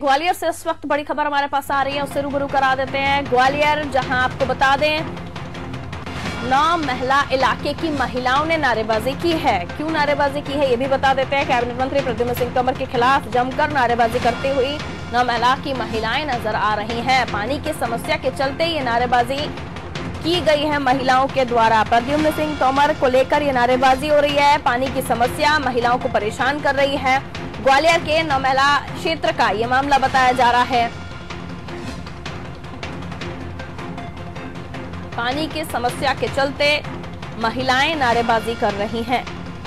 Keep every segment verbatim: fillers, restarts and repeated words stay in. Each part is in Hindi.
ग्वालियर से इस वक्त बड़ी खबर हमारे पास आ रही है, उससे रूबरू करा देते हैं। ग्वालियर, जहां आपको बता दें नौ महला इलाके की महिलाओं ने नारेबाजी की है। क्यों नारेबाजी की है ये भी बता देते हैं। कैबिनेट मंत्री प्रद्युम्न सिंह तोमर के खिलाफ जमकर नारेबाजी करती हुई नौ महला की महिलाएं नजर आ रही हैं। पानी की समस्या के चलते ये नारेबाजी की गई है महिलाओं के द्वारा। प्रद्युम्न सिंह तोमर को लेकर ये नारेबाजी हो रही है। पानी की समस्या महिलाओं को परेशान कर रही है। ग्वालियर के नौ महला क्षेत्र का ये मामला बताया जा रहा है। पानी की समस्या के चलते महिलाएं नारेबाजी कर रही हैं।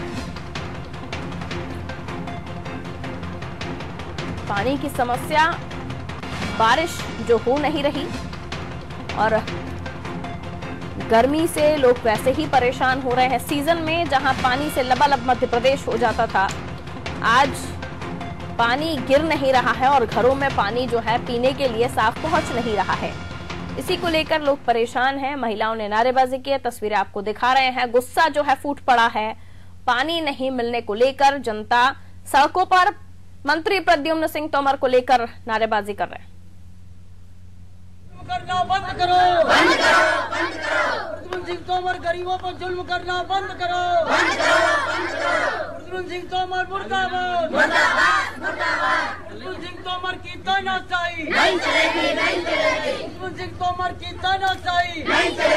पानी की समस्या, बारिश जो हो नहीं रही और गर्मी से लोग वैसे ही परेशान हो रहे हैं। सीजन में जहां पानी से लबालब मध्य प्रदेश हो जाता था, आज पानी गिर नहीं रहा है और घरों में पानी जो है पीने के लिए साफ पहुंच नहीं रहा है। इसी को लेकर लोग परेशान हैं। महिलाओं ने नारेबाजी की है, तस्वीरें आपको दिखा रहे हैं। गुस्सा जो है फूट पड़ा है। पानी नहीं मिलने को लेकर जनता सड़कों पर मंत्री प्रद्युम्न सिंह तोमर को लेकर नारेबाजी कर रहे हैं। करना बंद करो, बंद करो, बंद करो। प्रद्युम्न सिंह तोमर गरीबों पर जुल्म करना बंद करो, बंद करो, बंद करो। प्रद्युम्न सिंह तोमर मुर्दाबाद, मुर्दाबाद, मुर्दाबाद। प्रद्युम्न सिंह तोमर की तानाशाही नहीं चलेगी, नहीं चलेगी। प्रद्युम्न सिंह तोमर की तानाशाही नहीं चलेगी।